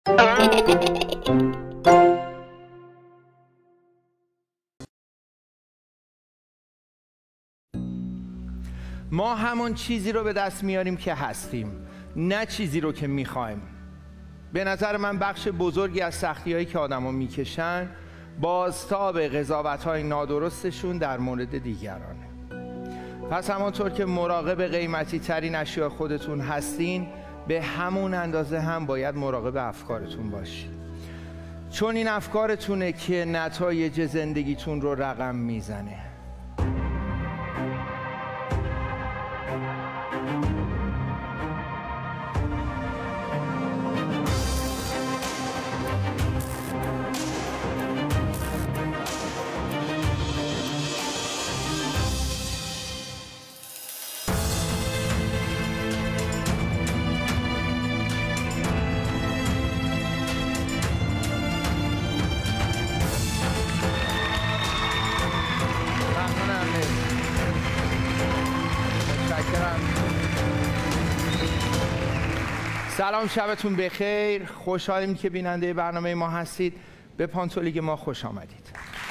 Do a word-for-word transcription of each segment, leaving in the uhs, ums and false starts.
ما همون چیزی رو به دست میاریم که هستیم، نه چیزی رو که میخوایم. به نظر من بخش بزرگی از سختی‌هایی که آدم‌ها میکشن بازتاب قضاوت‌های نادرستشون در مورد دیگرانه. پس همانطور که مراقب قیمتی ترین اشیاء خودتون هستین، به همون اندازه هم باید مراقب افکارتون باشین، چون این افکارتونه که نتایج زندگیتون رو رقم میزنه. سلام، شبتون بخیر. خوشحالیم که بیننده برنامه ما هستید. به پانتولیگ ما خوش آمدید.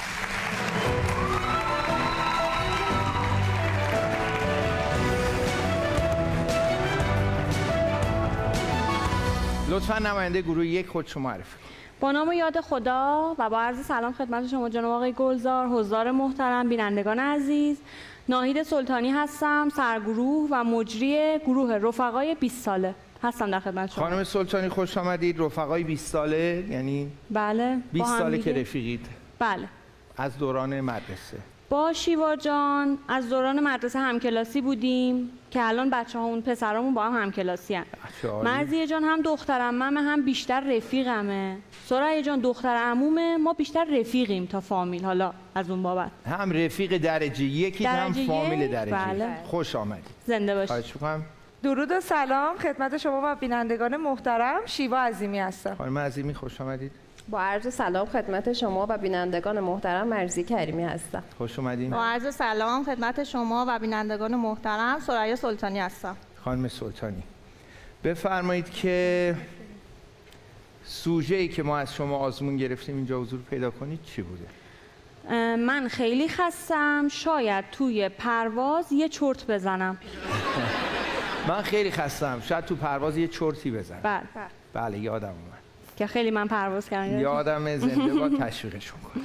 لطفاً نماینده گروه یک خودشو معرفی. با نام و یاد خدا و با عرض سلام خدمت شما جناب آقای گلزار، حضار محترم، بینندگان عزیز، ناهید سلطانی هستم، سرگروه و مجری گروه رفقای بیست ساله هستم در خدمت شما. خانم سلطانی خوش آمدید. رفقای بیست ساله یعنی؟ بله. بیست ساله که رفیقید؟ بله. از دوران مدرسه؟ با شیوا جان از دوران مدرسه همکلاسی بودیم که الان بچه ها اون پسرامون با هم همکلاسی هم. مرضیه جان هم دخترم همه، هم بیشتر رفیقمه. سرعی جان دختر عمومه، ما بیشتر رفیقیم تا فامیل. حالا از اون بابت هم رفیق درجه یکی هم فامیل درجه. بله. خوش آمدید. زنده باشید. خواهش می‌کنم. درود و سلام خدمت شما و بینندگان محترم. شیوا عظیمی هستم. خانم عظیمی خوش آمدید. با عرض سلام خدمت شما و بینندگان محترم، مرضی کریمی هستم. خوش اومدین. با عرض سلام خدمت شما و بینندگان محترم، سریا سلطانی هستم. خانم سلطانی بفرمایید که سوژه‌ای که ما از شما آزمون گرفتیم اینجا حضور پیدا کنید چی بوده؟ من خیلی خستم، شاید توی پرواز یه چرت بزنم. من خیلی خستم، شاید تو پرواز یه چرتی بزنم. بله بله یادم اومد که خیلی من پرواز کردم. یادم زنده با تشویقشون کنم.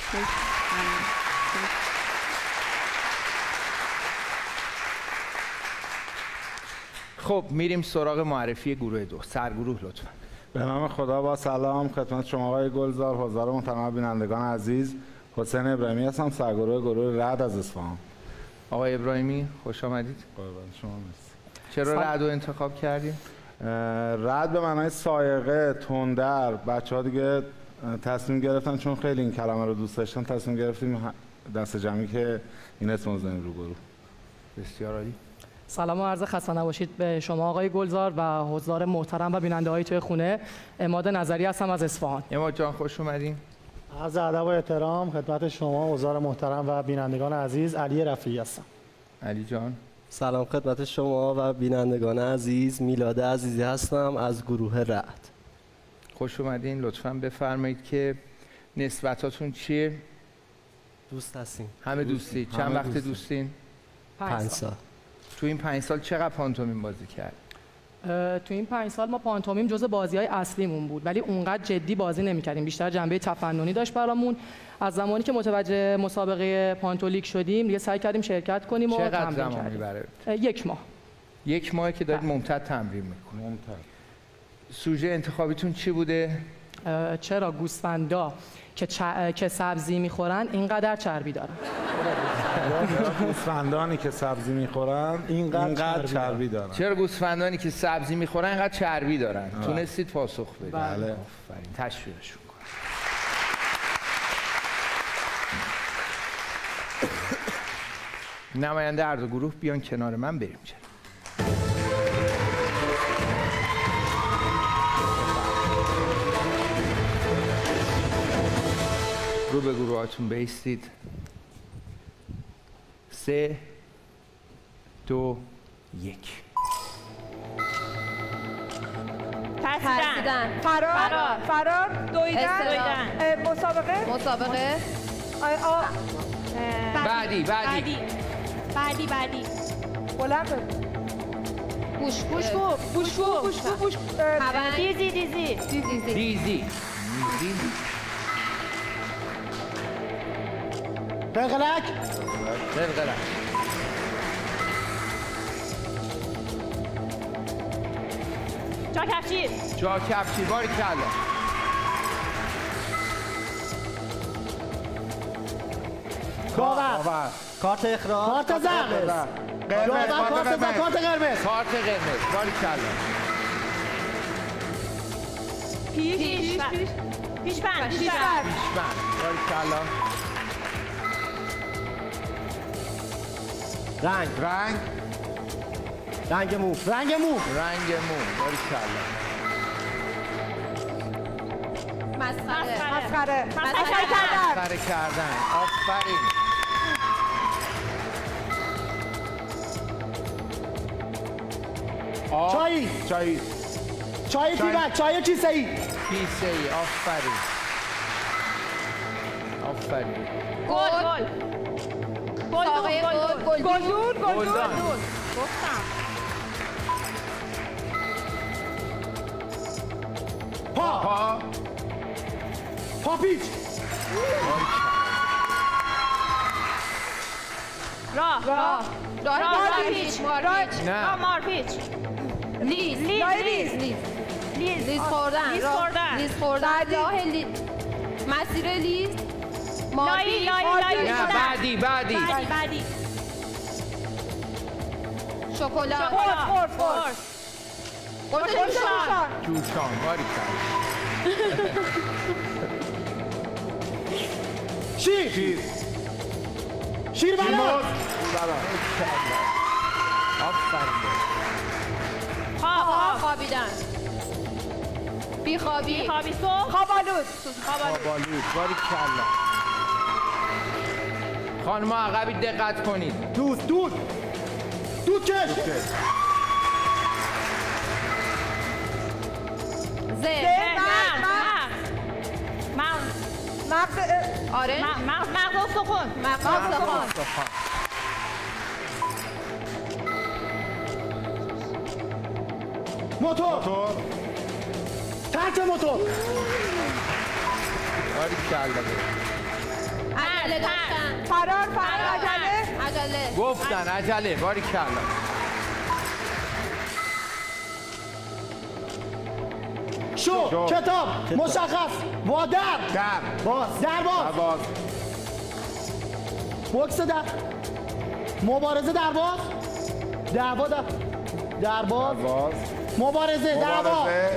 خب میریم سراغ معرفی گروه دو. سرگروه لطفا. به نام خدا با سلام خدمت شما آقای گلزار، حضار محترم بینندگان عزیز. حسین ابراهیمی هستم، سرگروه گروه رعد از اصفهان. آقای ابراهیمی خوش آمدید. قربان شما. مرسی. چرا رعد رو انتخاب کردیم؟ رعد به معنای سایقه، تندر. بچه‌ها دیگه تصمیم گرفتن چون خیلی این کلمه رو دوست داشتن، تصمیم گرفتیم دست جمعی که این اسم رو بزنیم رو گروه. بسیار عالی. سلام و عرض خسته نباشید به شما آقای گلزار و حضار محترم و بیننده‌های توی خونه. عماد نظری هستم از اصفهان. عماد جان خوش اومدین. عرض ادب و احترام خدمت شما حضار محترم و بینندگان عزیز. علی رفیعی هستم. علی جان سلام خدمت شما و بینندگان عزیز. میلاد عزیزی هستم از گروه رعد. خوش اومدین. لطفاً بفرمایید که نسبتاتون چیه؟ دوست هستیم. همه دوستی. چند همه وقت دوستی. دوستین؟ پنج سال. تو این پنج سال چقدر پانتومیم بازی کرد؟ تو این پنج سال ما پانتومیم جزء بازی‌های اصلیمون بود، ولی اونقدر جدی بازی نمی‌کردیم، بیشتر جنبه تفننی داشت برامون. از زمانی که متوجه مسابقه پانتولیگ شدیم دیگه سعی کردیم شرکت کنیم و تمرین کردیم. چقدر زمان میبره؟ یک ماه. یک ماه که دارید ممتد تمرین میکنید. ممتد. سوژه انتخابیتون چی بوده؟ چرا گوسفندا که چ... که سبزی میخورن اینقدر چربی دارن؟ گوسفندانی که سبزی میخورن اینقدر, اینقدر چربی دارن. چرا گوسفندانی که سبزی میخورن اینقدر چربی دارن؟ آه. تونستید پاسخ بدید. بله. آفرین. تشویقشون کنید. نماینده هر دو گروه بیان کنار من بریم چه. رو به گروهاتون بیستید. سه دو یک. ترسیدن فرار فرار دویدن مسابقه مسابقه بعدی بعدی بعدی بعدی بلند گوش گوش کو گوش کو گوش کو گوش دیزی دیزی دیزی دیزی قلقلک قلقلک جا کفشیر جا کفشیر باری کلا گاور کارت اخراج کارت زرد قرمز کارت زرد کارت قرمز کارت قرمز باری کلا پیش پیش پیش بند پیش بند پیشبند باری کلا رنگ رنگ رنگ مو رنگ مو رنگ مو باری کلا مسخره مسخره مسخره کردن سر کردن آفرین آب چایی چایی چای تیبک چای کیسه ای کیسه ای آفرین آفرین گل گل ساقه گل گلدون گلدون گلدان گفتم پا پا پاپیچ راه راه راه مارپیچ. مارپیچ نه راه مارپیچ لیز لیز لیز. لیز لیز لیز خوردن لیز راه- خوردن لیز خوردن راه لیز مسیر لیز لایی مارپیچ لایی لایی نه شدن. بعدی بعدی بعدی بعدی شکلات شکلات قرص. قرص جوشان جوشان باری کلا شیر شیر شیر بلد آفرین خواب خواب خوابیدن بیخوابی خوابی صبح خوابالود بالود باری کلا خانم عقبی دقت کنید دود دود دود کش ز مغز مغز مغز آره مغز مغز استخون مغز استخوان موتور موتور ترک موتور باری کلا عجله داشتن فرار فرار عجله عجله گفتن عجله باری کلا شو شو. کتاب مشخص وادر در باز در باز باز بوکس در مبارزه در باز دعوا در در باز باز مبارزه دعوا مبارزه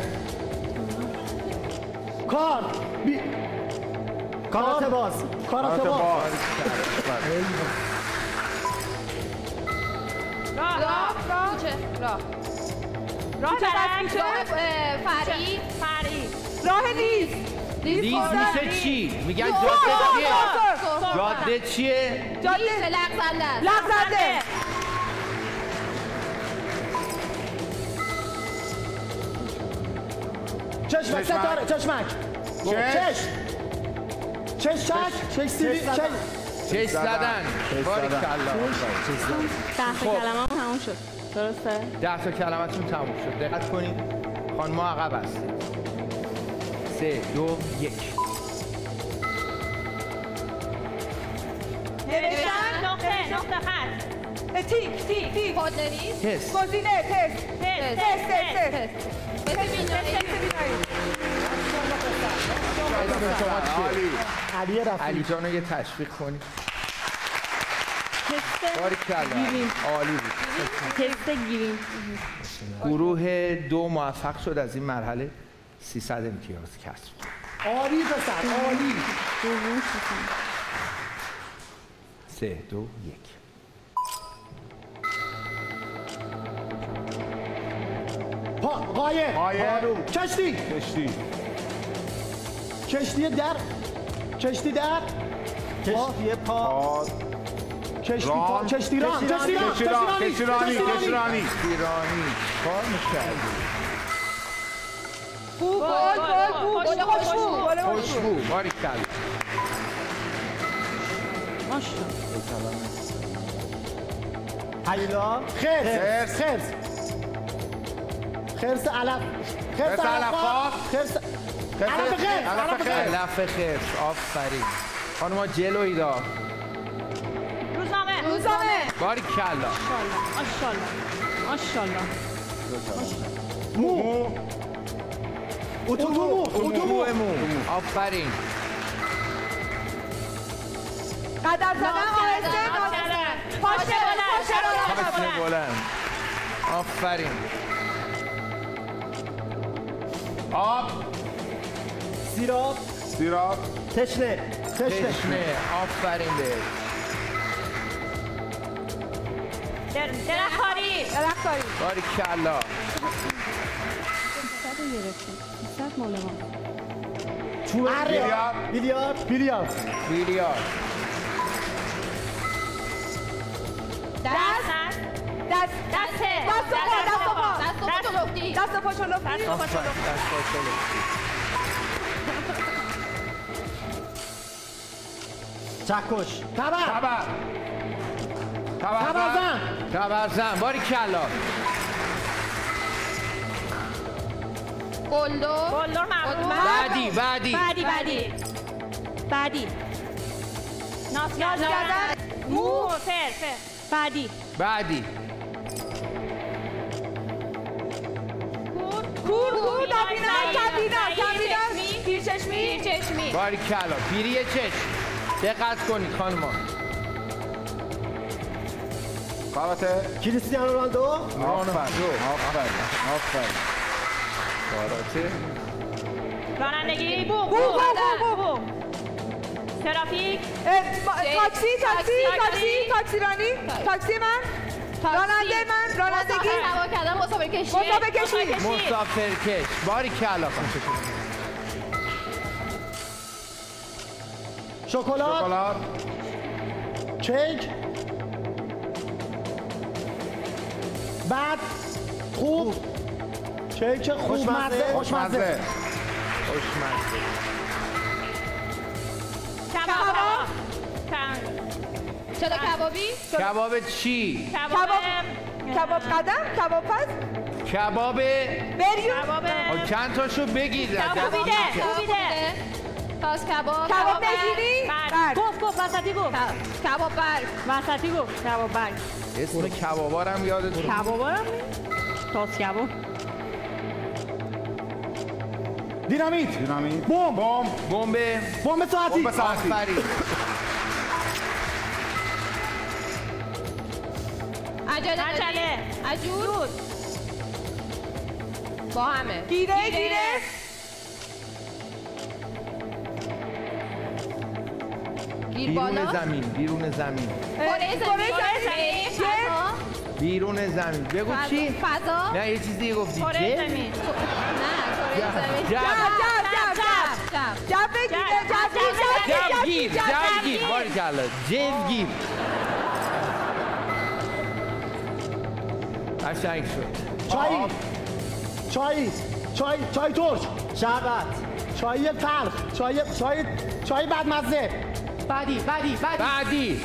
کار بی کارات باز کارات کارت باز باز راه راه راه. کوچه راه راه درک راه اه، فرعی فرعی راه لیز لیز خوردن. میشه چی؟ میگن سر، جاده چیه؟ سر، سر. جاده چیه؟ لیز جاده لغزنده است. لغزنده چشمک ستاره چشمک چش چشک چش سیبی چش چش زدن باری زدن. کلا ده تا کلمه هم تموم شد درسته؟ ده تا کلمتون تموم شد دقت کنید خانم عقب است سه دو یک نوشتن نقطه نقطه خط تیک تیک تیک خودنویس تست گزینه تست تست تست تست تست مثل بینایی اسم شما چیه؟ عالی علی رفیق علی جانو یه تشویق کنید تست باری کلا گیریم. عالی بود تست گیریم گروه دو موفق شد از این مرحله سیصد امتیاز کسب عالی پسر عالی دوم شدن سه دو یک پا قایق قایق. کشتی کشتی کشتی در کشتی در کشتی پا پا کشتی پا ران. کشتی ران کشتی ران کشتی ران کشتی رانی کشتی رانی ایرانی کار میکردی بو گل گل بو خوشبو گل خوشبو. باریکلا. ماشاءالله. هیلا خرس خرس خرس علف خرس علفات خرس علف خرس علف خرس علف خرس. آفرین خانم. جلوی دار. روزنامه. روزنامه. باریکلا. ماشاءالله ماشاءالله. مو اتومو اتومو مو. آفرین. قدم زدن آهسته. پاشه بلند. پاشه بلند. آفرین. آب. سیراب سیراب. تشنه تشنه تشنه. آفرین به. درخاری. درختکاری. باریکلا. صد گرفتیم. صد مال ما. بیلیارد بیلیارد بیلیارد بیلیارد. دست دست دست دست و پا دست و پا دست و لفتی. دست و پا شلوفتی. آفرین. دست پا چکش تبر تبر. تبرزن تبرزن. باریکلا. گلدر. گلدر مردم. بعدی بعدی. بعدی بعدی بعدی. ناز ناز کردن. مو. فر فر. بعدی بعدی. کور کور دبینا کبینا کبینا پیرچشمی چشمی. باریکلا. پیری چشم. دقت کنید خانما. کاراته. کریستیانو رونالدو آفرین. آفرین. آفرین. کاراته. رانندگی. بو بو بو بو ترافیک. تاکسی تاکسی تاکسی تاکسی رانی تاکسی من راننده من رانندگی هوا کردن مسافر کشی. مسافر کشی. مسافرکش. باریکلا. شکلات شکلات. کیک بعد خوب کیک خوب مزه خوشمزه خوشمزه. کباب. شده کبابی. کباب چی؟ کباب کباب قدم کباب پس کباب. بریون کباب. چند تاشو بگید. کوبیده. کوبیده. تاس کباب. کباب نگیری برگ. گفت گفت وسطی گفت. کباب برگ. وسطی گفت کباب برگ. اسم کبابا رو هم یادتون. کبابا رو هم تاس کباب. دینامیت دینامیت. بمب بمب. بمب. بمب ساعتی بمب ساعتی. آفرین. عجله. عجله. عجول. با همه. گیره گیره گیر بیرون بالا. زمین. بیرون زمین. کره زمین. فضا. بیرون زمین. بگو چی؟ فضا. نه یه چیز دیگه گفتی. کره جه؟ زمین. نه کره زمین. جب. جب جب جب جب. جب بگیره جب جبگیر. جبگیر. باریکلا. جبگیر. قشنگ شد. چای چای چای چای ترش شربت چای تلخ چای چای چای بدمزه بعدی بعدی بعدی. بعدی.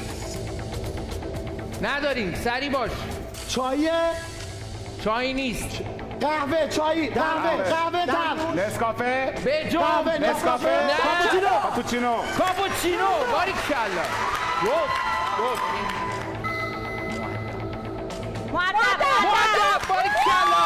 نداریم. سری باش. چای چای نیست. قهوه چای قهوه قهوه تلخ نسکافه. به جام. قهوه نسکافه نه. کاپوچینو کاپوچینو. کاپوچینو. باریکلا. گفت. گفت. مؤدب. مؤدب. باریکلا.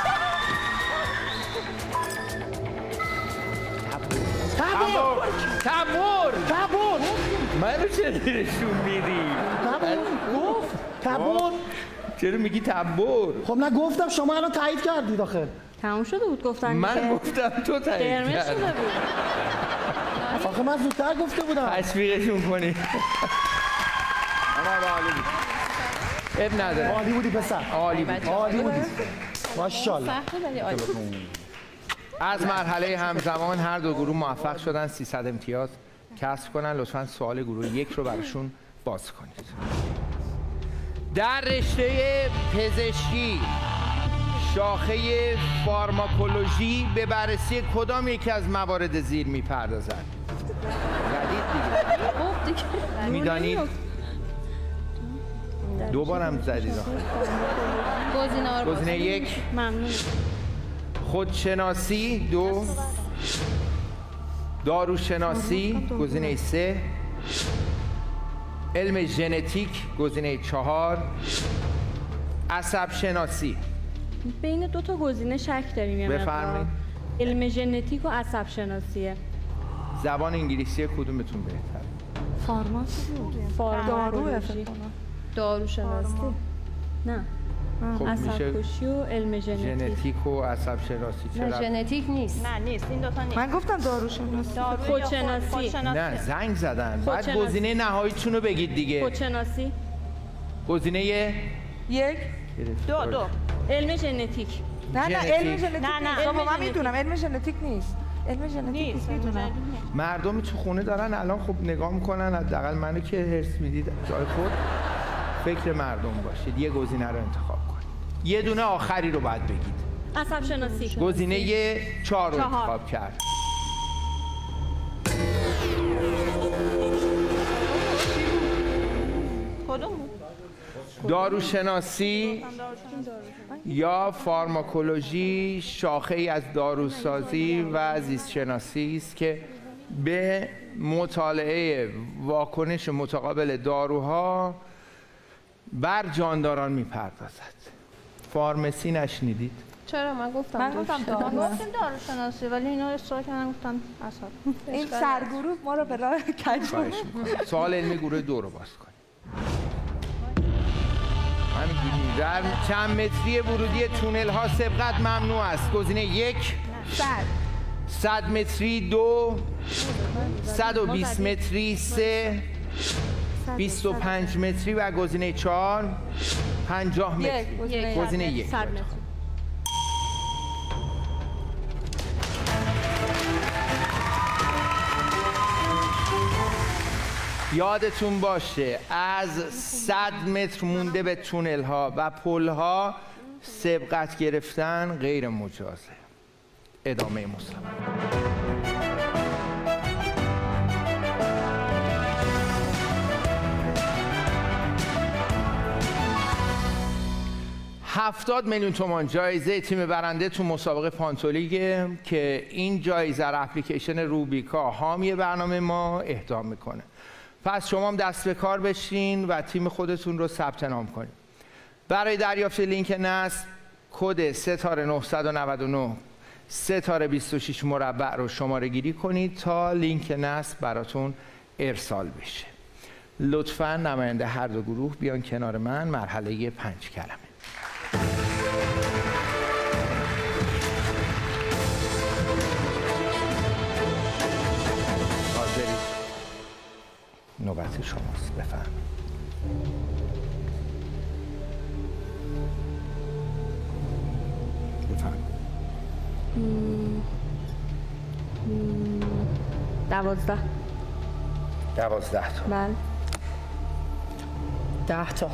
تبور تبور. تبور منو چرا نشون میدی؟ گفت تبور چرا میگی تبور؟ خب نه گفتم شما الان تایید کردید آخه تموم شده بود گفتن من که گفتم تو تایید قرمز کردی. شده بود. آخه من زودتر گفته بودم تشویقشون کنی. اب نداره. عالی بودی پسر عالی بود. عالی بودی ماشاءالله. از مرحله همزمان هر دو گروه موفق شدن سیصد امتیاز کسب کنن. لطفاً سوال گروه یک رو براشون باز کنید. در رشته پزشکی شاخه فارماکولوژی به بررسی کدام یکی از موارد زیر میپردازد؟ زدید دیگه. خب دیگه. میدانید؟ دوبارم زدید. گزینه‌ها رو گزینه یک ممنون. خودشناسی. دو داروشناسی. گزینه سه علم ژنتیک. گزینه چهار عصب شناسی. بین دو تا گزینه شک داریم یه مقدار. بفرمایید. علم ژنتیک و عصب شناسیه. زبان انگلیسی کدومتون بهتره؟ فارماسی بود. فارماکولوژی. داروشناسی. نه. خب عصب میشه کشی و علم ژنتیک. ژنتیک و عصب شناسی. نه چرا؟ ژنتیک نیست. نه نیست، این دوتا نیست. من گفتم داروشناسی. خودشناسی. نه زنگ زدن. بعد خودشناسی. گزینه نهاییتون رو بگید دیگه. خودشناسی. گزینه یک دو دو علم ژنتیک. نه نه علم ژنتیک نه، نه، نیست. علم بابا من ژنتیک. میدونم علم ژنتیک نیست. علم ژنتیک نیست میدونم. مردمی تو خونه دارن الان خب نگاه میکنن، حداقل منو که هرس میدید جای خود فکر مردم باشید، یه گزینه رو انتخاب کنید. یه دونه آخری رو باید بگید. عصب شناسی. گزینه چهار رو انتخاب کرد. کدوم بود؟ داروشناسی یا فارماکولوژی شاخه ای از داروسازی و زیستشناسی است که به مطالعه واکنش متقابل داروها بر جانداران میپردازد. فارمسی نشنیدید؟ چرا من گفتم من گفتم دارو. ما گفتیم داروشناسی ولی اینا اصرار کردن گفتن عصب. این سرگروه ما رو به راه کج خواهش میکنم. سوال علمی گروه دو رو باز کنید. من در چند متری ورودی تونل ها سبقت ممنوع است؟ گزینه یک صد صد متری. دو صد و بیست متری. سه بیست و پنج متری و گزینه چهار پنجاه متری. گزینه یک. صد متر. یادتون باشه از صد متر مونده به تونل ها و پل ها سبقت گرفتن غیر مجازه. ادامه مسابقه. هفتاد میلیون تومان جایزه تیم برنده تو مسابقه پانتولیگه که این جایزه رو اپلیکیشن روبیکا حامی برنامه ما اهدا میکنه. پس شما هم دست به کار بشین و تیم خودتون رو ثبت نام کنید. برای دریافت لینک نصب کد ستاره نهصد و نود و نه ستاره بیست و شش مربع رو شماره گیری کنید تا لینک نصب براتون ارسال بشه. لطفاً نماینده هر دو گروه بیان کنار من. مرحله پنج کلمه. حاضرید؟ نوبت شماست. بفرمایید. بفرمایید. دوازده. دوازده تا. بله. ده تا.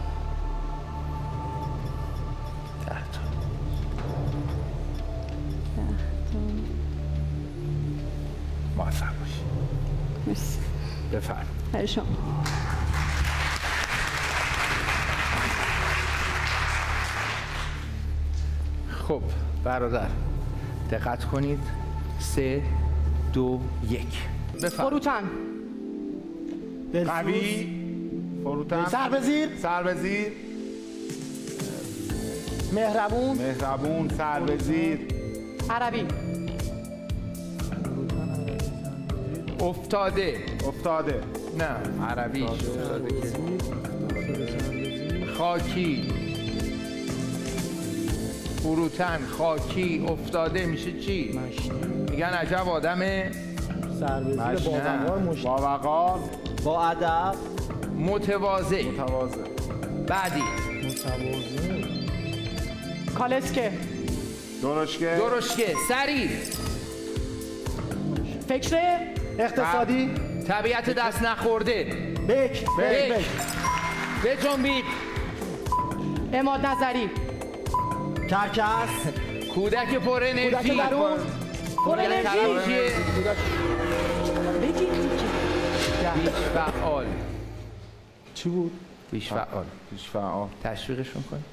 ده تا. موفق باشید. مرسی. بفرمایید. برای شما. خب برادر دقت کنید. سه دو یک. بفرمایید. فروتن. قوی. فروتن. سر به زیر. سر به زیر. مهربون. مهربون. سر به زیر. عربی. افتاده. افتاده. نه عربیش افتاده که. خاکی. فروتن. خاکی. افتاده میشه چی؟ میگن عجب آدم سر به زیر. مشتی. باوقار. مشتی. باوقار. با ادب. متواضع. متواضع. بعدی متواضع. کالسکه. درشکه. درشکه. سریع. فکر اقتصادی. طبیعت دست نخورده. بک. بک. به جنبید. اماد نظری. کرکس. کودک پر انرژی. کودک درون. پر انرژی. بگید بیش فعال. چی بود؟ بیش فعال. بیش فعال. تشویقشون کن.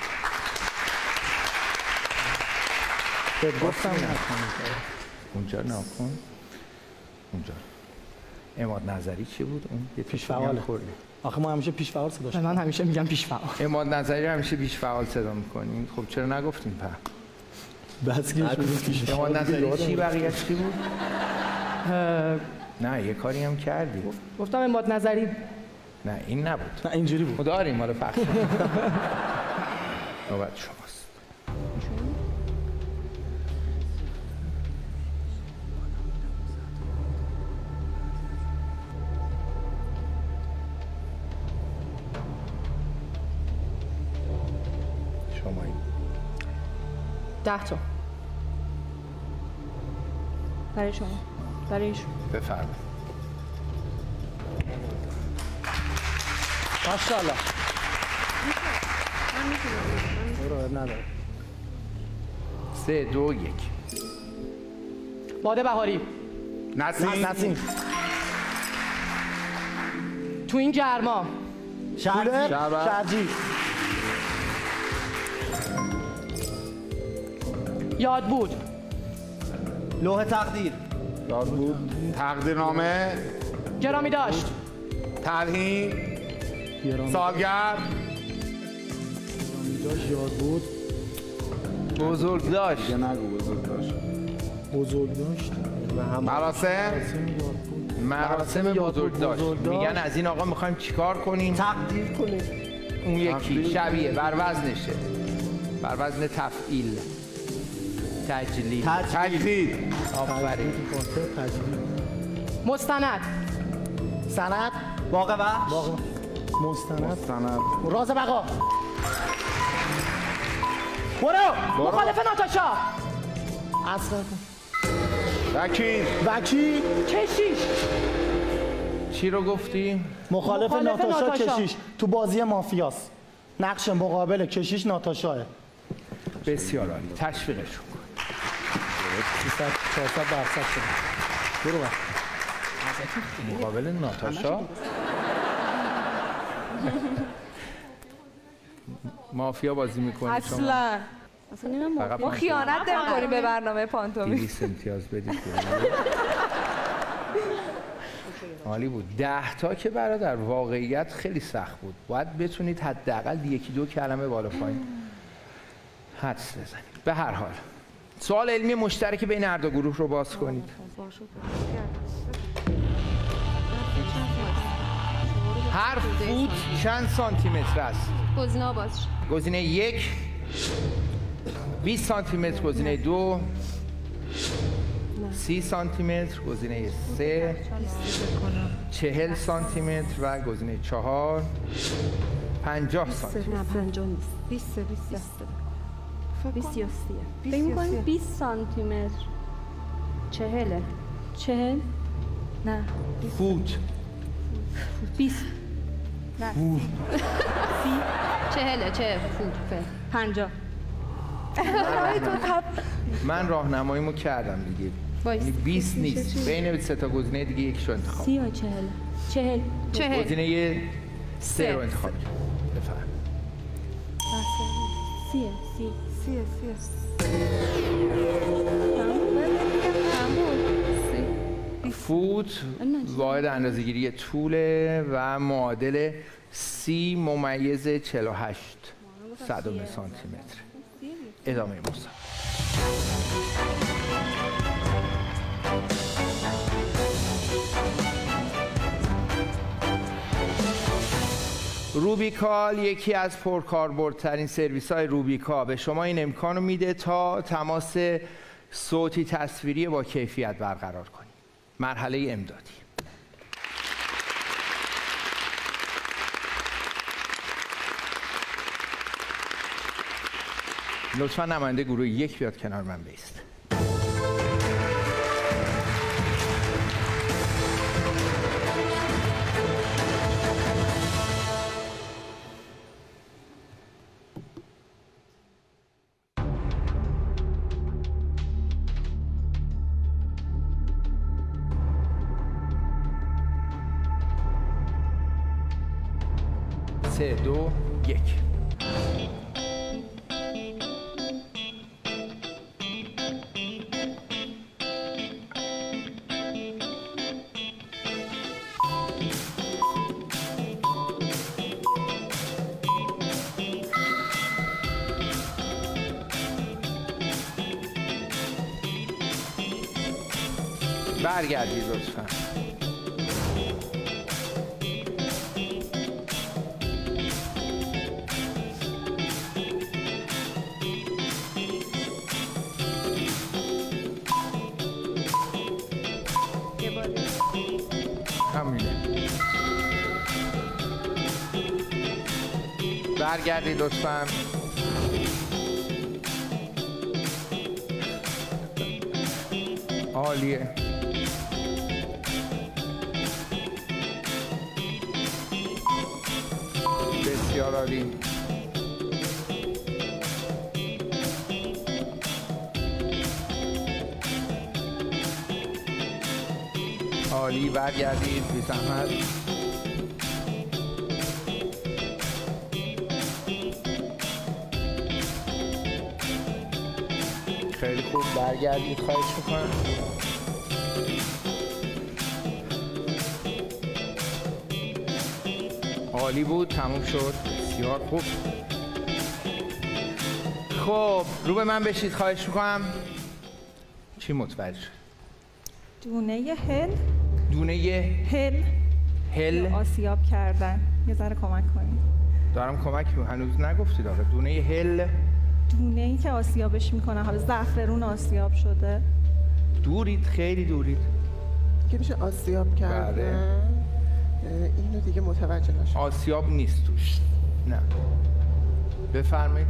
گفتم اونجا نکن. اونجا. عماد نظری چی بود اون؟ یه پیش فعال خوردی. آخه ما همیشه پیش فعال صداش. من همیشه میگم پیش فعال. عماد نظری همیشه پیش فعال صدا میکنین. خب چرا نگفتین په؟ بس که پیش فعال. عماد نظری چی بقیه‌اش چی بود؟ نه یه کاری هم کردی. گفتم عماد نظری. نه این نبود. نه اینجوری بود. داریم مال پخش. نوبت شماست. شمایی. ده تا. برای شما. برای ایشون. بفرمایید. ماشاءالله. من میتونم. برو نداره. سه دو یک. باد بهاری. نسیم. نسیم. تو این گرما. شهر. شهر. شهرجی. یاد بود. لوح تقدیر. یاد بود. تقدیرنامه. گرامی داشت. تلهین. سالگرد. داشت یاد بود. بزرگ داشت. یه نگو بزرگ داشت. بزرگ داشت. مراسم. مراسم بزرگ داشت. میگن از این آقا میخوایم چیکار کنیم؟ تقدیر کنیم. اون یکی شبیه بر وزنشه. بر وزن تفعیل. تجلیل. تجدید. آفرین. مستند. سند. باغ وحش. مستند. مستند. راز بقا. برو. مخالف ناتاشا. اصلا وکیل. وکیل. کشیش. چی رو گفتی؟ مخالف, مخالف ناتاشا, ناتاشا کشیش تو بازی مافیاست. نقش مقابل کشیش ناتاشاه. بسیار عالی. تشویقشون کن. سیصد چهارصد درصد شده. برو بر. مقابل ناتاشا. مافیا بازی میکنی شما؟ اصلا اصلا اینم ما خیانت نمی‌کنیم به برنامه پانتومی. دویست امتیاز بدید. عالی بود. ده تا که برادر واقعیت خیلی سخت بود. باید بتونید حداقل یکی دو کلمه بالا پایین حدس بزنید. به هر حال سوال علمی مشترک بین هر دو گروه رو باز کنید. هر فوت چند سانتی متر است؟ گزینه‌ها باز شد. گزینه یک بیست سانتی متر، گزینه دو سی سانتی متر، گزینه سه چهل سانتی متر و گزینه چهار پنجاه سانتی متر. نه پنجاه نیست. بیست بیست بیست یا سیه. فکر می‌کنم بیست سانتی متر. چهله. چهل؟ نه. فوت. بیست. نه. چهله چه فوت فه. پنجاه. من راهنماییمو کردم دیگه. یعنی بیست نیست. بین سه تا گزینه دیگه یکیشو انتخاب. سی یا چهل؟ چهل. چهل. گزینه سه رو انتخاب کنید. بفرمایید. سیه. سی. سیه سیه. فوت واحد اندازه‌گیری طوله و معادل سی ممیز چهل و هشت صدم سانتی متر. ادامه مسابقه. روبیکال یکی از پرکاربردترین سرویس‌های روبیکا به شما این امکانو میده تا تماس صوتی تصویری با کیفیت برقرار کنید. مرحله امدادی. لطفاً نماینده گروه یک بیاد کنار من بیست. سه دو یک. برگردید لطفاً. همینه. برگردید لطفاً. عالیه. بسیار عالی. عالی. برگردید بی زحمت. خیلی خوب. برگردید خواهش میکنم. عالی بود. تموم شد. بسیار خوب. خب رو به من بشید خواهش میکنم. چی متوجه شد؟ دونه هل. دونه هل. هل. آسیاب کردن. یه ذره کمک کنید. دارم کمک میکنم. هنوز نگفتید آقا. دونه هل. دونه ای که آسیابش میکنن. حالا زعفرون آسیاب شده. دورید. خیلی دورید. که میشه آسیاب کردن. اینو دیگه متوجه نشد. آسیاب نیست توش. نه. بفرمایید.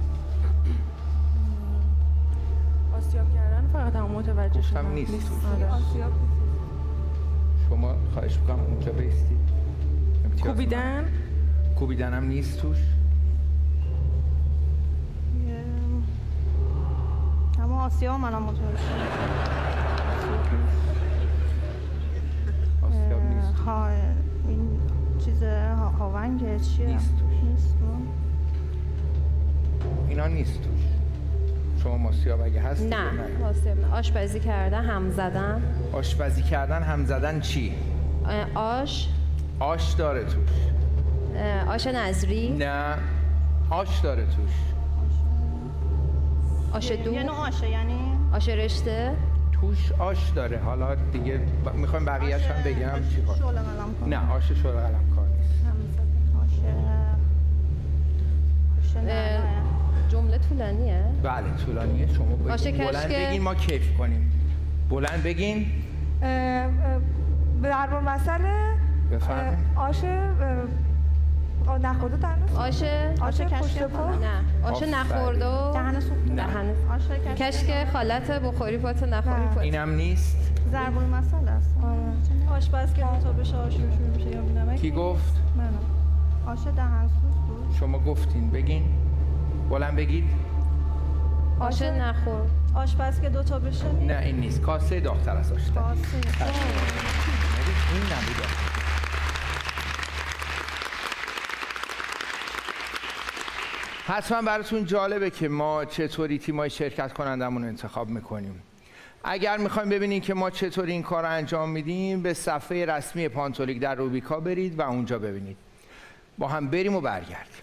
آسیاب کردن فقط هم متوجه شدم. گفتم نیست توش. آسیاب. شما خواهش میکنم اونجا بیستید. کوبیدن؟ کوبیدن هم نیست توش. اما آسیاب منم متوجه شدم. آسیاب نیست. ها این چیز هاونگه چیه؟ نیست توش. نیست. اینا نیست توش. شما ماسیاب اگه هست نه ماسیاب نه. آشپزی کردن، هم زدن. آشپزی کردن، هم زدن چی؟ آش. آش داره توش. آش نظری. نه آش داره توش. آش دو. یه نوع آشه یعنی؟ آش رشته. توش آش داره. حالا دیگه ب... میخوایم بقیه‌اش هم بگم چی کار؟ شعله قلم کار. نه آش شعله قلم کار نیست. آشه جمله طولانیه؟ بله طولانیه. شما بگین بلند بگین ما کیف کنیم. بلند بگین. به ضرب مسئله بفرمایید. آش نخورده دهن آش آش پشت پا. نه آش نخورده و دهن سوخته. دهن آش کشک خالت بخوری پات نخوری پات. اینم نیست. ضرب المثل است. آشپز که دو تا بشه آش روش میشه یا نمک. کی گفت؟ منم. آش دهن سوز بود. شما گفتین. بگین. بلند بگید. آش نخور. آشپز که دو تا بشه. نه این نیست. کاسه داغ‌تر از آش. کاسه. این نبوده. حتما براتون جالبه که ما چطوری تیمای شرکت کنندمون رو انتخاب میکنیم. اگر میخوایم ببینید که ما چطوری این کار رو انجام میدیم به صفحه رسمی پانتولیک در روبیکا برید و اونجا ببینید. با هم بریم و برگردیم.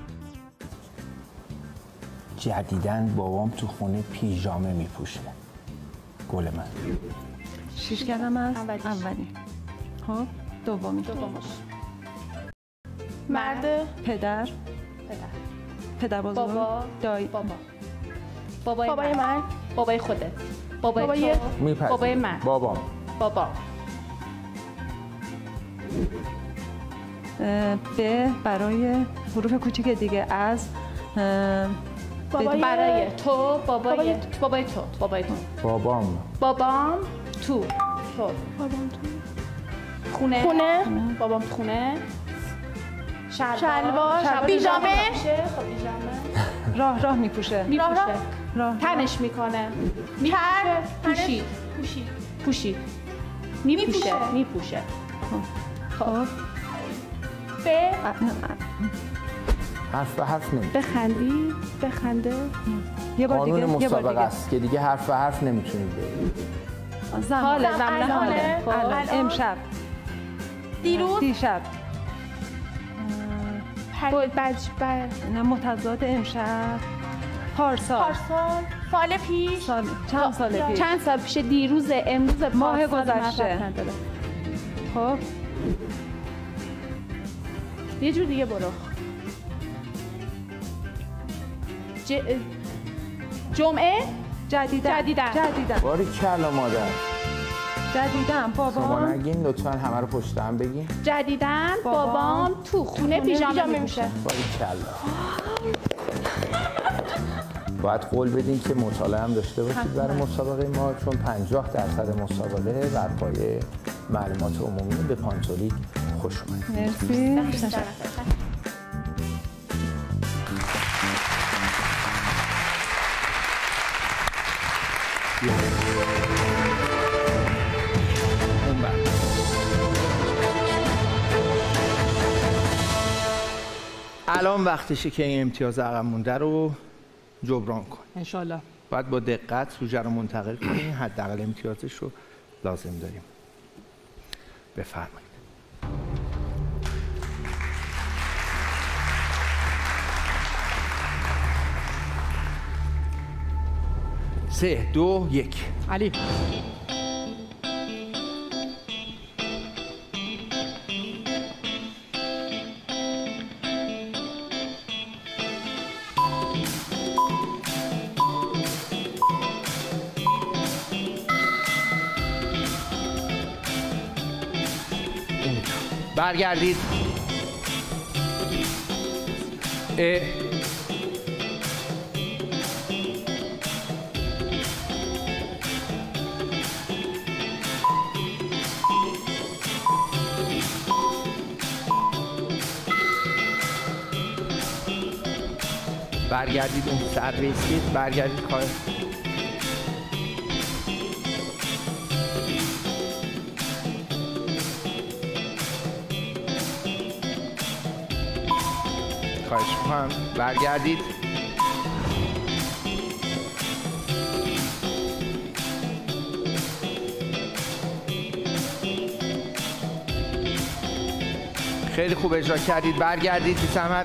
جدیدن بابام تو خونه پیژامه میپوشه. گل من. شیش کلم از اولی. خب دومی. دومش. مرد. پدر. پدر. پدر بزرگ. بابا. دایی. بابا. بابای, بابای من. من. بابای خودت. بابای, بابای تو. میپذیرم. بابای من. بابام. بابا. به برای حروف کوچیک دیگه از بابای برای تو بابای بابای تو بابای تو بابای تو بابام. بابام تو تو بابام تو خونه خونه بابام تو خونه شلوار شلوار پیژامه خب پیژامه راه راه میپوشه میپوشه راه تنش میکنه میپوشه پوشید پوشید پوشید میپوشه میپوشه خب به حرف به حرف نمیشه. بخندی بخنده یه بار دیگه قانون مسابقه است که دیگه حرف به حرف نمیتونید بگید. حاله زمانه حاله الان امشب دیروز دیشب بج بج نه متضاد امشب پارسال پارسال سال پیش سال چند سال پیش چند سال پیش دیروز امروز ماه گذشته. خب یه جور دیگه برو. ج... جمعه جدیدن جدیدن جدیدن باری کلا مادر جدیدن شما بابا نگین لطفا همه رو پشت هم بگین. جدیدن بابام تو خونه پیژامه میشه. باری کلا باید قول بدین که مطالعه هم داشته باشید برای مسابقه ما، چون پنجاه درصد مسابقه بر پایه معلومات عمومی به پانتولیک خوش اومدید. مرسی. الان وقتشه که این امتیاز عقب مونده رو جبران کن. انشالله. باید با دقت سوژه رو منتقل کنیم، حداقل امتیازش رو لازم داریم. بفرمایید. سه دو یک. علی. برگردید. اه. برگردید اون سر رسید. برگردید کار خواهش میکنم. برگردید. خیلی خوب اجرا کردید. برگردید بی زحمت.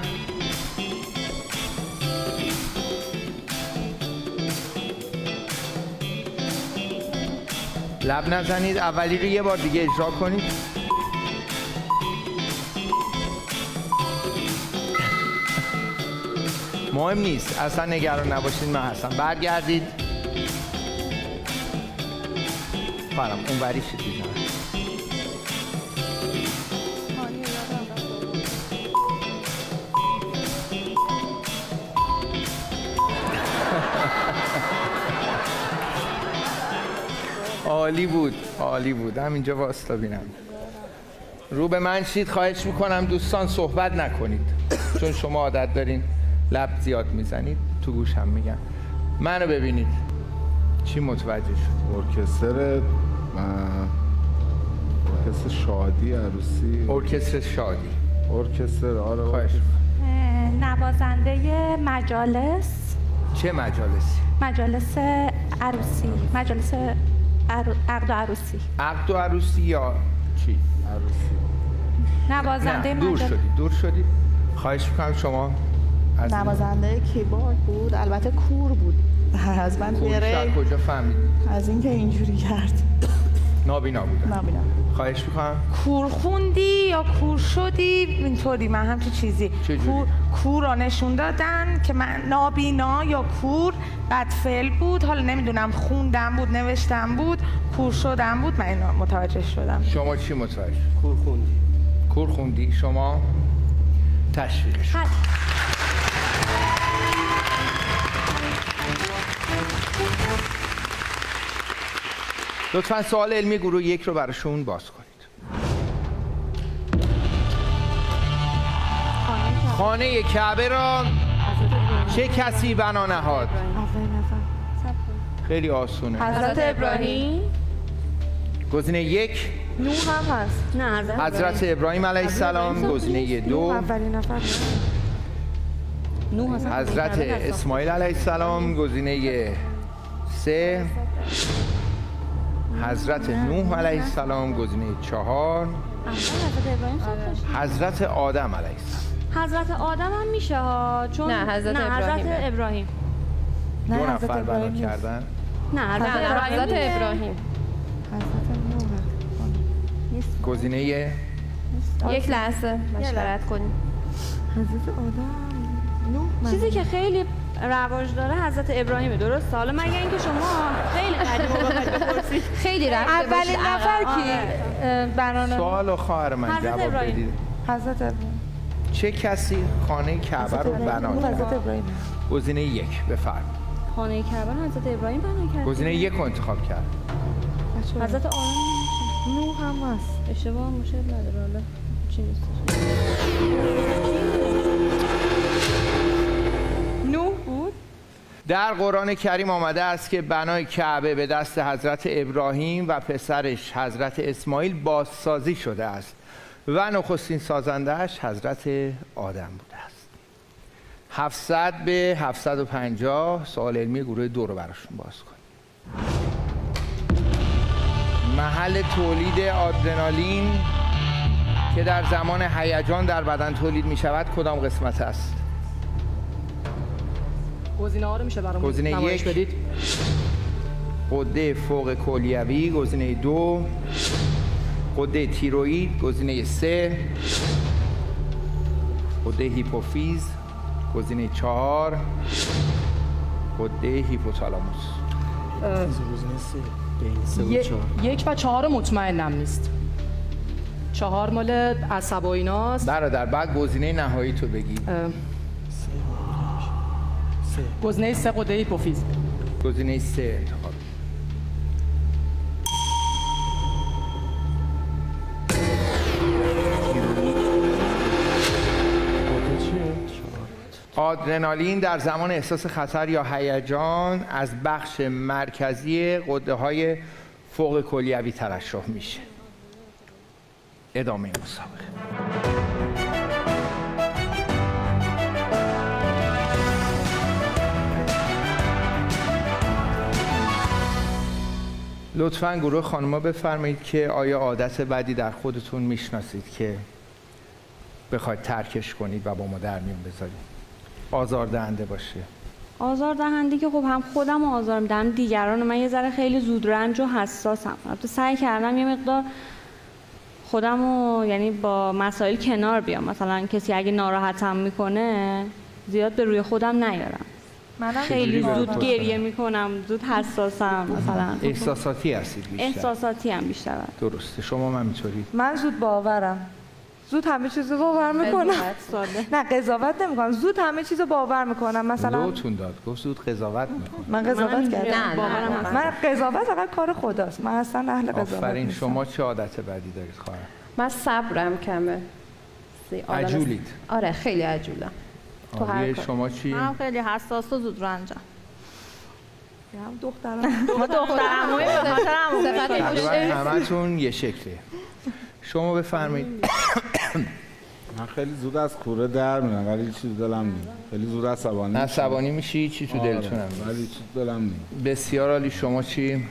لب نزنید. اولی رو یه بار دیگه اجرا کنید. مهم نیست، اصلا نگران نباشید، من هستم. برگردید. فرام اون وری شد بیزنم. عالی بود، عالی بود. همینجا واستا بینم. رو به من شید. خواهش میکنم دوستان صحبت نکنید، چون شما عادت دارین لب زیاد میزنید. تو گوش هم میگن. منو ببینید. چی متوجه شد؟ ارکستر ارکستر شادی عروسی. ارکستر شادی. ارکستر آره. خواهش. نوازنده مجالس. چه مجالسی؟ مجالس عروسی. مجالس عقد و عروسی. عقد و عروسی یا چی؟ عروسی. نوازنده نه دور مجال... شدید دور شدید. خواهش میکنم شما از نوازنده کیبورد بود. البته کور بود. از من بره کجا فهمید؟ از اینکه اینجوری کرد. نابینا بودم. نابینا. خواهش میکنم. کور خوندی یا کور شدی؟ اینطوری من همچین چیزی. کور کور را نشون دادن که من نابینا یا کور بدفعل بود. حالا نمیدونم خوندم بود نوشتم بود کور شدم بود. من اینو متوجه شدم. شما چی متوجه؟ کور خوندی. کور خوندی. شما تشویقش. لطفاً سوال علمی گروه یک رو براشون باز کنید. خانه کعبه را چه کسی بنا نهاد؟ خیلی آسونه. حضرت ابراهیم. گزینه یک نوح هم هست. نه حضرت, حضرت ابراهیم علیه السلام. گزینه دو اولین نفر نوح حضرت اسماعیل علیه السلام. گزینه سه حضرت نوح علیه السلام. گزینه چهار حضرت آدم علیه السلام. حضرت آدم هم میشه ها، چون نه حضرت نه ابراهیم. حضرت ابراهیم دو نفر بنا کردن. نه حضرت ابراهیم. حضرت ابراهیم. گزینه یک لحظه مشورت کنیم. حضرت آدم چیزی که خیلی رواج داره حضرت ابراهیمه، درست؟ حالا مگه اینکه شما خیلی قدیم بپرسید خیلی رفته اولین نفر کی بنانه سوال خواهر من جواب بدید. حضرت ابراهیم. چه کسی خانه کعبه رو بنا کرد؟ حضرت ابراهیم. گزینه یک بفرمایید. خانه کعبه رو حضرت ابراهیم بنا کرد. گزینه یک رو انتخاب کرد. حضرت آدم نوح هم هست. اشتباه مشکل نداره. حالا چی نیستش؟ نوح بود. در قرآن کریم آمده است که بنای کعبه به دست حضرت ابراهیم و پسرش حضرت اسماعیل بازسازی شده است و نخستین سازندهش حضرت آدم بوده است. هفتصد به هفتصد و پنجاه سوال علمی گروه دو رو براشون باز کن. محل تولید آدرنالین که در زمان هیجان در بدن تولید می شود کدام قسمت است؟ گزینه ها رو میشه برامون گزینه نمایش یک بدید؟ غده فوق کلیوی. گزینه دو غده تیروئید. گزینه سه غده هیپوفیز. گزینه چهار غده هیپوتالاموس. یک و چهار مطمئنم نیست. چهار مال عصب و ایناست. برادر بعد گزینه نهایی تو بگی. گزینه سه غده هیپوفیز. گزینه سه انتخاب. آدرنالین در زمان احساس خطر یا هیجان از بخش مرکزی غده های فوق کلیوی ترشح میشه. ادامه مسابقه. لطفاً گروه خانم‌ها بفرمایید که آیا عادت بدی در خودتون میشناسید که بخواید ترکش کنید و با ما در میون بذارید؟ آزاردهنده باشه. آزاردهنده که خب هم خودم آزار میدم دیگران. من یه ذره خیلی زودرنج و حساسم. البته سعی کردم یه مقدار خودم رو یعنی با مسائل کنار بیام. مثلا کسی اگه ناراحتم میکنه زیاد به روی خودم نیارم. خیلی زود گریه میکنم، زود حساسم. مثلا احساساتی هستید بیشتر؟ احساساتی هم بیشتر. درسته. شما من می‌طورید؟ من زود باورم. زود همه چیزو باور میکنم. نه قضاوت نمیکنم، زود همه چیزو باور میکنم. مثلا لوتون داد گفت زود قضاوت میکنم. من قضاوت کردم. من قضاوت فقط کار خداست. من اصلا اهل قضاوت آفرین. شما چه عادت بدی دارید خواهر؟ من صبرم کمه. عجولید؟ آره خیلی عجولم. تو هر کار. شما چی؟ من خیلی حساس و زود رنجم. هم دخترم. ما دخترموی به خاطر همتون یه شکله. شما بفرمایید. من خیلی زود از کوره در میرم ولی چیز دلم نیم. خیلی زود عصبانی عصبانی میشی؟ چی تو دلتونم؟ ولی چیز دلم نیم. بسیار عالی. شما چی؟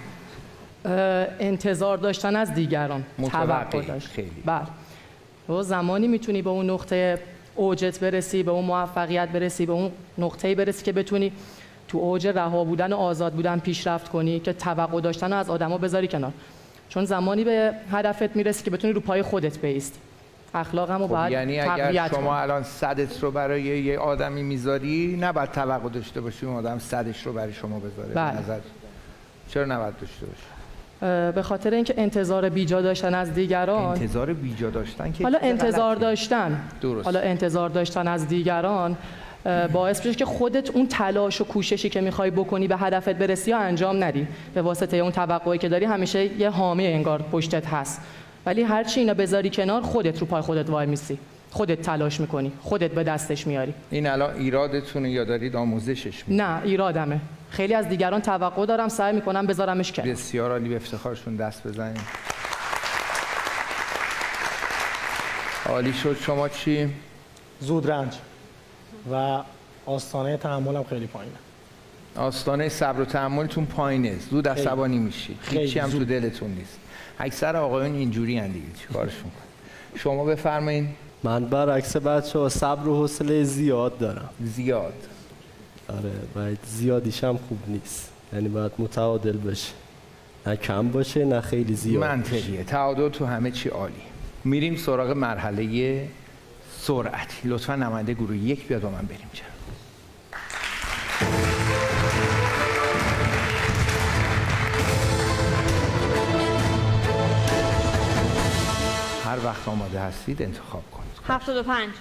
انتظار داشتن از دیگران. توقع داشت. خیلی. بله. و زمانی میتونی به اون نقطه اوجت برسی، به اون موفقیت برسی، به اون نقطه‌ای برسی که بتونی تو اوج رها بودن و آزاد بودن پیشرفت کنی که توقع داشتن از آدما بذاری کنار. چون زمانی به هدفت میرسی که بتونی رو پای خودت بایستی. اخلاقمو خب باید یعنی اگر شما الان صدت رو برای یه آدمی میذاری نباید توقع داشته باشی اون آدم صدش رو برای شما بذاره. بله. نظر چرا نباید داشته باشی؟ به خاطر اینکه انتظار بیجا داشتن از دیگران. انتظار بیجا داشتن که حالا انتظار داشتن درست. حالا انتظار داشتن از دیگران باعث میشه که خودت اون تلاش و کوششی که میخوای بکنی به هدفت برسی یا انجام ندی. به واسطه اون توقعی که داری همیشه یه حامی انگار پشتت هست. ولی هر چی اینا بذاری کنار خودت رو پای خودت وای میسی. خودت تلاش میکنی، خودت به دستش میاری. این الان ایرادتونه یا دارید آموزشش میکنید؟ نه ایرادمه. خیلی از دیگران توقع دارم، سعی میکنم بذارمش کنار. بسیار عالی. به افتخارشون دست بزنید. عالی شد. شما چی؟ زودرنج و آستانه تحملم خیلی پایینه. آستانه صبر و تحملتون پایینه، زود عصبانی میشید، هیچی هم تو دلتون نیست. اکثر آقایون اینجوری ان دیگه، چیکارشون کنید؟ شما بفرمایید. من برعکس بچه‌ها صبر و حوصله زیاد دارم. زیاد. آره، باید زیادیش هم خوب نیست. یعنی باید متعادل بشه. نه کم باشه نه خیلی زیاد. منطقیه. تعادل تو همه چی عالی. میریم سراغ مرحله سرعت. لطفاً نماینده گروه یک بیاد با من بریم جلو. هر وقت آماده هستید انتخاب کنید. هفتاد و پنج.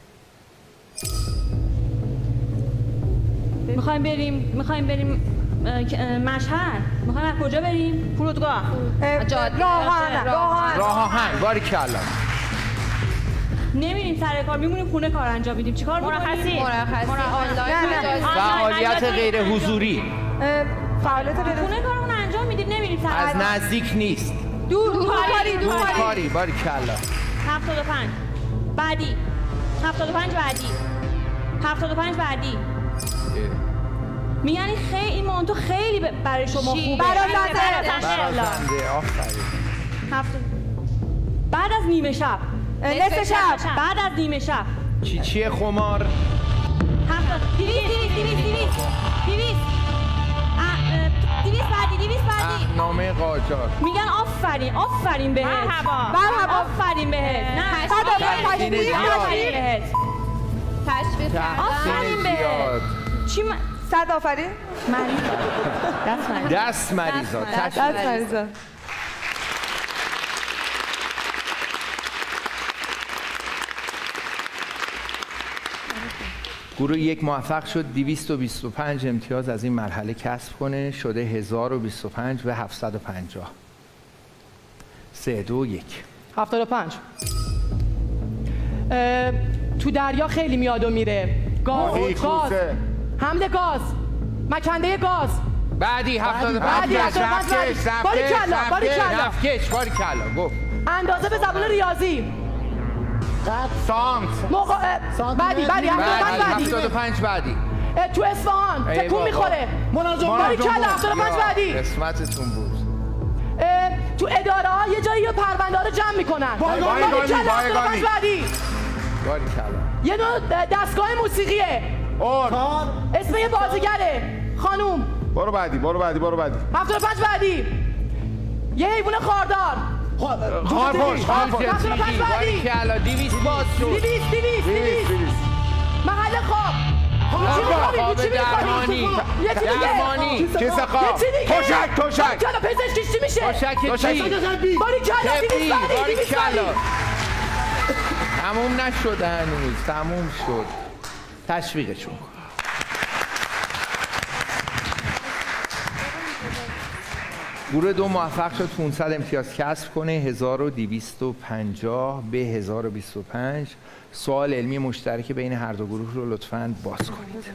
میخوایم بریم میخوایم بریم مشهد. میخوایم از کجا بریم؟ فرودگاه. جاده. راه آهن. راه آهن. باریکلا. نمیریم سر کار، میمونیم خونه کار انجام میدیم. چیکار می‌کنیم؟ مرخصی. مرخصی. آنلاین. فعالیت غیر حضوری. فعالیت غیر خونه کارمون انجام میدیم، نمیریم سر از نزدیک نیست. دور کاری دور کاری. باریکلا. هفتاد و پنج. بعدی. هفتاد و پنج بعدی. هفتاد و پنج بعدی. میگن خیلی این مانتو خیلی برای شما خوبه. برازنده. برازنده. آفرین. هفتاد. بعد از نیمه شب. نصف شب. بعد از نیمه شب. چی چیه خمار؟ هفتاد. دویست دویست دویست دویست دویست دویست بعدی دویست بعدی. نامه قاجار. میگن آفرین آفرین بهت. مرحبا. مرحبا. آفرین بهت. نه تشویق بهت. تشویق. آفرین بهت. چی من صد آفرین؟ مریض. دست مریض. دست مریضا. دست مریضا. گروه یک موفق شد دویست و بیست و پنج امتیاز از این مرحله کسب کنه، شده هزار و بیست و پنج و هفتصد و پنجاه. سه دو یک. هفتاد و پنج. تو دریا خیلی میاد و میره. گاز. گاز. حمل گاز. مکنده گاز. بعدی هفتاد و پنج. بعدی هفتاد و پنج. رفتکش رفتکش باریکلا باریکلا. رفتکش باریکلا. گفت اندازه به زبان ریاضی. سانت. موقع بعدی بعدی هفتاد و پنج بعدی. تو اصفهان تکون میخوره. باریکلا هفتاد و پنج بعدی. قسمتتون بود. تو اداره ها یه جایی پرونده ها رو جمع میکنن. باریکلا هفتاد و پنج بعدی. باریکلا. یه نوع دستگاه موسیقیه. اور. اسم یه بازیگره. خانوم. برو بعدی برو بعدی برو بعدی. هفتاد و پنج بعدی. یه حیوان خاردار. خارپوش. هفتاد و پنج بعدی. باریکلا. دویست باز شد. دویست دویست دویست. محل خواب. خواب درمانی. درمانی. چیز خواب. تشک تشک. باریکلا پزشکیش چی میشه؟ تشک چی؟ باریکلا دویست بعدی. باریکلا. تموم نشد هنوز. تموم شد. تشویقشون کن. گروه دو موفق شد پانصد امتیاز کسب کنه، هزار و دویست و پنجاه به هزار و بیست و پنج. سوال علمی مشترک بین هر دو گروه رو لطفاً باز کنید.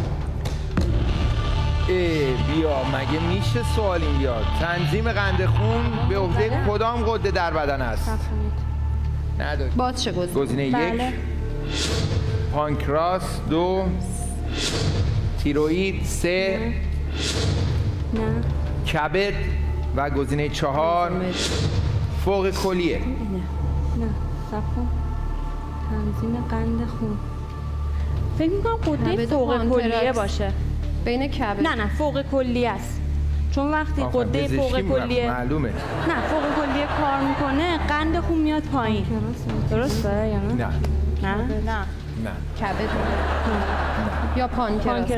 ای بیا مگه میشه سوال این بیاد؟ تنظیم قند خون به عهده کدام غده در بدن است؟ نداری. باز چه گزینه؟ گزینه یک پانکراس، دو تیروئید، سه نه کبد و گزینه چهار فوق کلیه. نه نه صبر کن. تنظیم قند خون فکر میکنم غده فوق کلیه باشه. بین کبد. نه نه فوق کلیه است، چون وقتی غده فوق کلیه معلومه نه فوق کلیه کار میکنه قند خون میاد پایین. درسته یا نه؟ نه نه نه نه کبد یا پانکراس.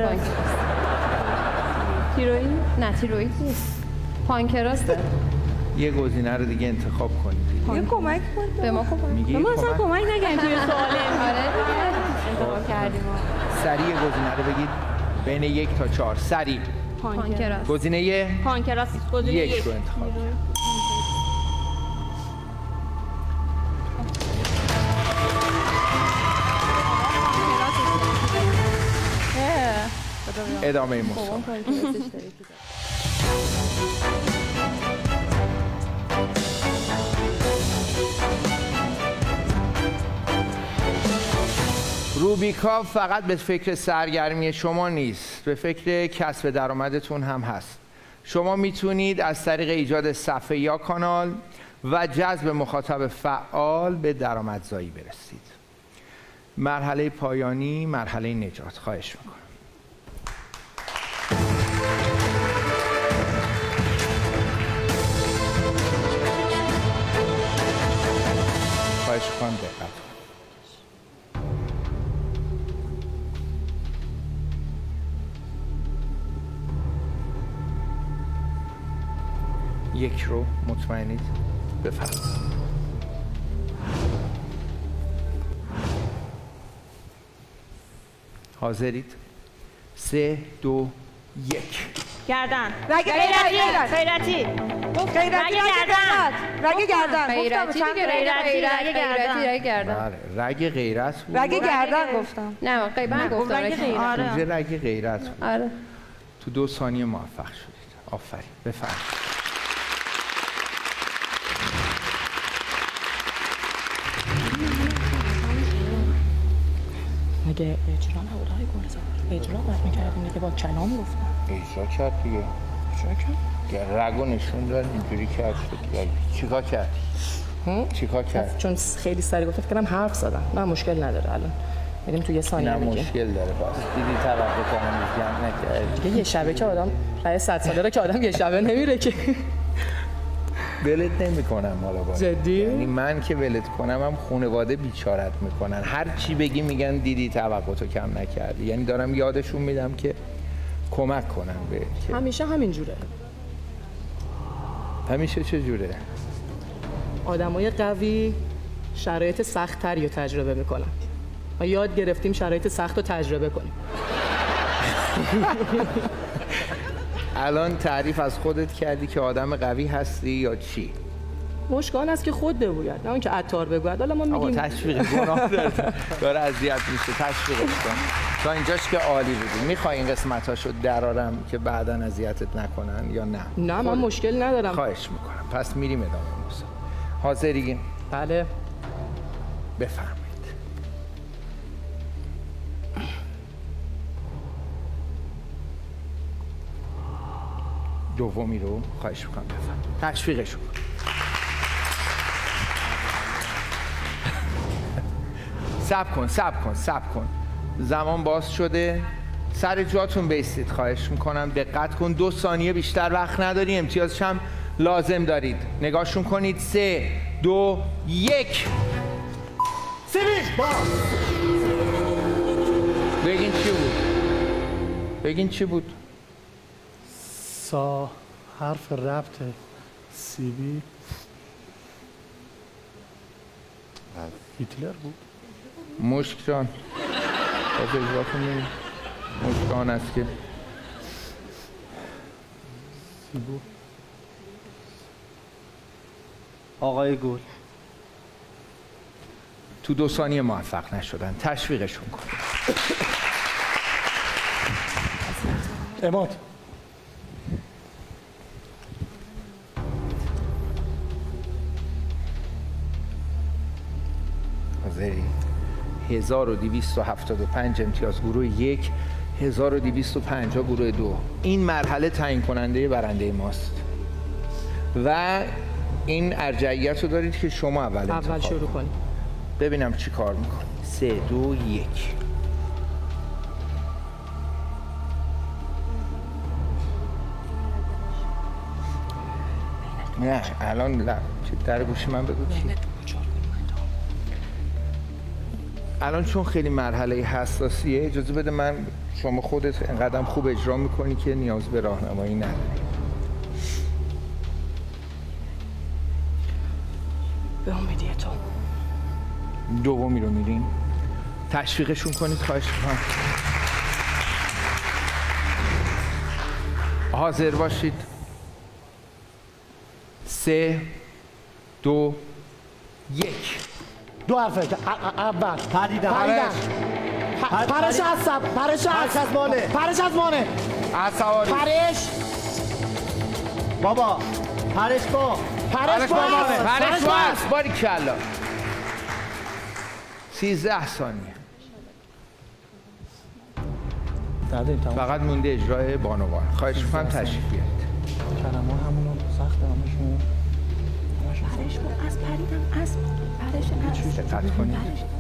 تیروئید؟ نه تیروئید نیست. پانکراسه. یه گزینه رو دیگه انتخاب کنید. یه کمک کن به ما کمک. ما اصلا کمک نگردیم توی سواله. آره انتخاب کردیم. سریع گزینه رو بگید بین یک تا چهار. سریع. پانکراس. گزینه پانکراس. گزینه یک یک رو انتخاب کرد. ادامه مسابقه. روبیکا فقط به فکر سرگرمی شما نیست، به فکر کسب درآمدتون هم هست. شما میتونید از طریق ایجاد صفحه یا کانال و جذب مخاطب فعال به درآمدزایی برسید. مرحله پایانی، مرحله نجات. خواهش میکنم. خواهش میکنم دقت. یک رو مطمئنید؟ بفرمایید. حاضرید؟ سه دو یک. گردن. رگ غیرتی. غیرتی. غیرتی رگ گردن. رگ گردن. غیرتی دیگه غیرتی رگ گردن. رگ گردن. رگ غیرت بود. رگ گردن گفتم. نه من گفتم رگ غیرت. آره. رگ غیرت بود. آره. تو دو ثانیه موفق شدید. آفرین. بفرمایید. اگه اجرا نبود های گلزار اجرا باید میکردیم دیگه با کلام گفتم. اجرا کرد دیگه. اجرا کرد؟ رگو نشون داد اینجوری کرد شد. چیکار کرد؟ چیکار کرد؟ چون خیلی سریع گفت فکر کنم حرف زدم. نه مشکل نداره الان. بریم تو یه ثانیه میگیم. نه مشکل داره باز. دیدی توقع کنم جمع نکرد. دیگه یه شبه که آدم برای صد ساله رو که آدم یه شبه نمیره که. ولت نمی‌کنم حالا باید. جدی؟ یعنی من که ولت کنم هم خانواده بیچارت میکنن. هر چی بگی میگن دیدی توقعتو کم نکردی. یعنی دارم یادشون میدم که کمک کنم به که همیشه همین جوره. همیشه چه جوره؟ آدمای قوی شرایط سخت‌تری رو تجربه میکنن. ما یاد گرفتیم شرایط سخت رو تجربه کنیم. الان تعریف از خودت کردی که آدم قوی هستی یا چی؟ مشکان است که خود بگوید نه اینکه عطار بگوید. حالا ما میگیم آقا تشویق گناه داره. داره اذیت میشه. تشویقش کن. تا اینجاش که عالی بودی. میخوای این قسمتاشو درارم که بعداً اذیتت نکنن یا نه؟ نه من مشکل ندارم. خواهش میکنم. پس میریم ادامه موضوع. حاضری؟ بله. بفرمایید. دومی رو خواهش میکنم بفرمایید. تشویقش کن. صبر کن، صبر کن، صبر کن. زمان باز شده. سر جاتون بیستید خواهش میکنم. دقت کن. دو ثانیه بیشتر وقت نداری. امتیازش هم لازم دارید. نگاهشون کنید. سه، دو، یک. سیبی باز. بگین چی بود؟ بگین چی بود؟ سا حرف ربط سیبی هیتلر بود. مشک جان باز اجرا کنیم. مشک آن است که سیبو. آقای گل. تو دو ثانیه موفق نشدن. تشویقشون کن. اماد حاضری؟ هزار و دویست و هفتاد و پنج امتیاز گروه یک، هزار و دویست و پنجاه گروه دو. این مرحله تعیین کننده برنده ماست و این ارجحیت رو دارید که شما اول اول شروع کنید. ببینم چی کار میکنید. سه دو یک. نه الان لا در گوشی من بگو چی؟ الان چون خیلی مرحله حساسیه اجازه بده من شما خودت انقدر خوب اجرا میکنی که نیاز به راهنمایی نداری. به امیدی تو. دومی رو میریم. تشویقشون کنید خواهش میکنم. حاضر باشید. سه دو یک. دو حرفه اول پریدن پرش از سب پرش از مانه پرش از مانه از سواری پرش بابا پرش با پرش با پرش با باری کلا. سیزده ثانیه. فقط مونده اجرای بانوان. خواهش می‌کنم تشریف بیارید. کلمه همون سخته همشون. پرش بود از پریدم از پرش از دقت کنید.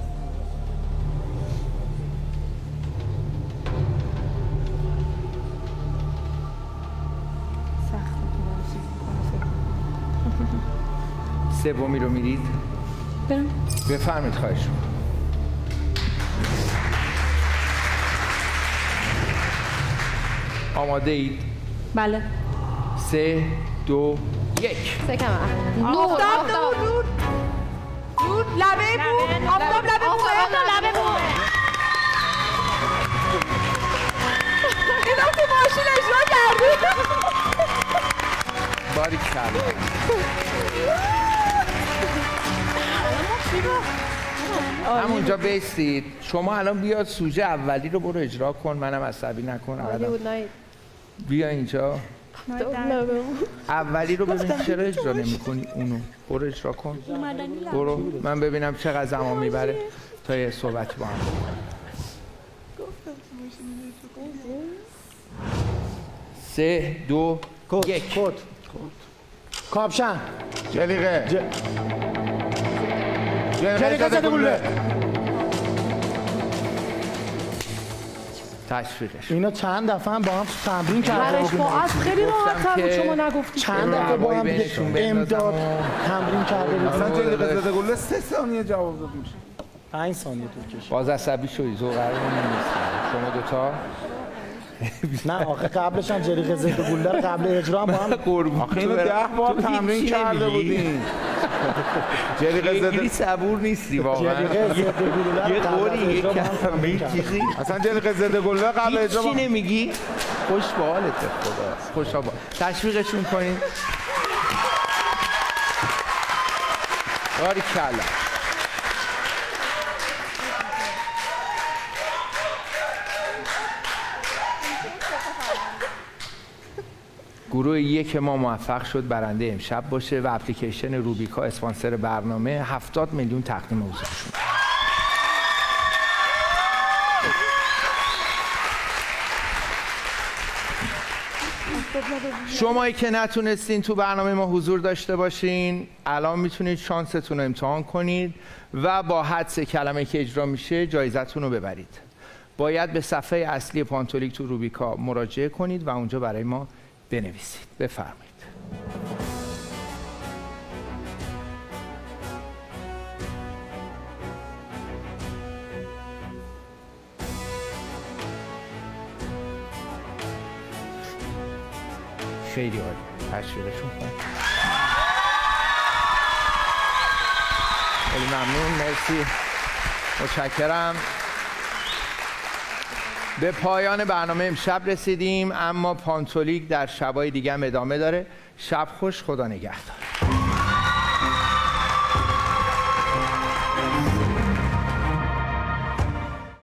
سومی رو میرید؟ برم. بفرمید خواهش می‌کنم. آماده اید؟ بله. سه دو یک. سه کم آفتاب نور نور نور لبه بود آفتاب لبه بود آفتاب لبه بود اینا تو ماشین اجرا کردی باریکلا. همونجا بیستید. شما الان بیاد سوژه اولی رو برو اجرا کن. منم عصبی نکن. بیا اینجا. اولی رو ببین چرا اجرا نمی‌کنی اونو. برو اجرا کن. برو من ببینم چقدر زمان میبره تا یه صحبت با هم. سه دو یک. کد کاپشن جلیقه جلیقه زده گلوله. تشویقش. اینا چند دفعه هم با هم تمرین کردن. برش با از خیلی راحت بود شما نگفتید. چند دفعه با هم امداد تمرین کرده بود. اصلا جلیقه زده گلوله سه ثانیه جواب داد میشه. پنج ثانیه طول کشید. باز عصبی شدی تو قرارمون نیست. شما دوتا نه آخه قبلش هم جلیقه زده گلوله رو قبل اجرا هم با هم قربون. آخه اینو ده بار تمرین کرده بودین. جلیقه زده صبور نیستی واقعا. جلیقه زده گلوله یه قوری یک کمی چیزی. اصلا جلیقه زده گلوله قبل اجرا چی نمیگی؟ خوش به حالت خدا. خوشا با. تشویقشون کنین. باریکلا. گروه یک ما موفق شد برنده امشب باشه و اپلیکیشن روبیکا اسپانسر برنامه هفتاد میلیون تقدیم حضورشون. شمایی که نتونستین تو برنامه ما حضور داشته باشین الان میتونید شانستون رو امتحان کنید و با حدس کلمه که اجرا میشه جایزتون رو ببرید. باید به صفحه اصلی پانتولیک تو روبیکا مراجعه کنید و اونجا برای ما بنویسید. بفرمایید. خیلی عالی. تشویقشون کنید. خیلی ممنون. مرسی. متشکرم. به پایان برنامه امشب رسیدیم اما پانتولیک در شبای دیگه هم ادامه داره. شب خوش. خدا نگهدار.